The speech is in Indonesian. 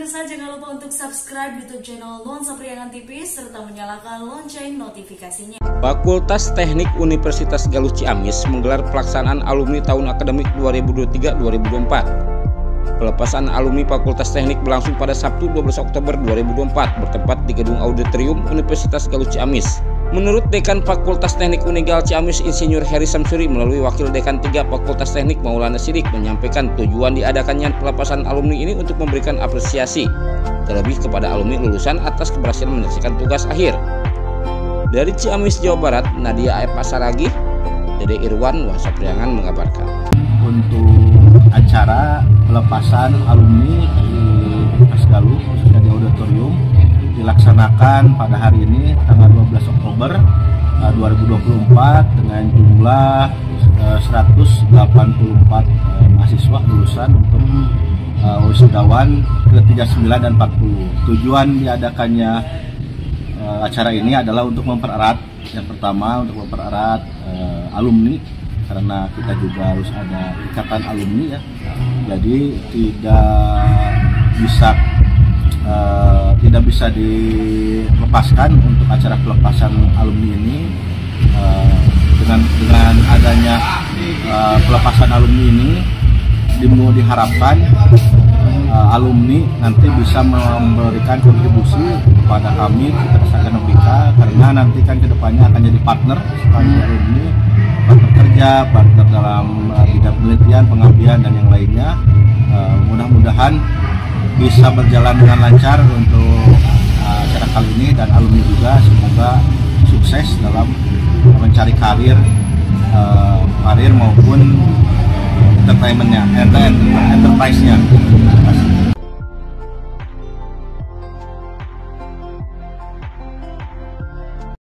Pemirsa, jangan lupa untuk subscribe YouTube channel Nuansa Priangan TV serta menyalakan lonceng notifikasinya. Fakultas Teknik Universitas Galuh Ciamis menggelar pelaksanaan alumni tahun akademik 2023-2024. Pelepasan alumni Fakultas Teknik berlangsung pada Sabtu 12 Oktober 2024 bertempat di Gedung Auditorium Universitas Galuh Ciamis. Menurut Dekan Fakultas Teknik Unigal Ciamis Insinyur Heri Samsuri melalui Wakil Dekan 3 Fakultas Teknik Maulana Sidik menyampaikan tujuan diadakannya pelepasan alumni ini untuk memberikan apresiasi terlebih kepada alumni lulusan atas keberhasilan menyelesaikan tugas akhir. Dari Ciamis, Jawa Barat, Nadia F. Pasaragi, Dede Irwan, Nuansa Priangan mengabarkan. Untuk acara pelepasan alumni di Universitas Galuh khususnya di auditorium dilaksanakan pada hari ini tanggal 12 Oktober 2024 dengan jumlah 184 mahasiswa lulusan untuk wisudawan ke-39 dan 40. Tujuan diadakannya acara ini adalah untuk mempererat, yang pertama untuk mempererat alumni karena kita juga harus ada ikatan alumni ya. Jadi tidak bisa dilepaskan untuk acara pelepasan alumni ini. Dengan adanya pelepasan alumni ini diharapkan alumni nanti bisa memberikan kontribusi kepada kami Akademika, karena nanti kan kedepannya akan jadi partner alumni, partner kerja, partner dalam bidang penelitian, pengabdian dan yang lainnya. Mudah-mudahan bisa berjalan dengan lancar untuk acara kali ini, dan alumni juga semoga sukses dalam mencari karir maupun enterprise-nya.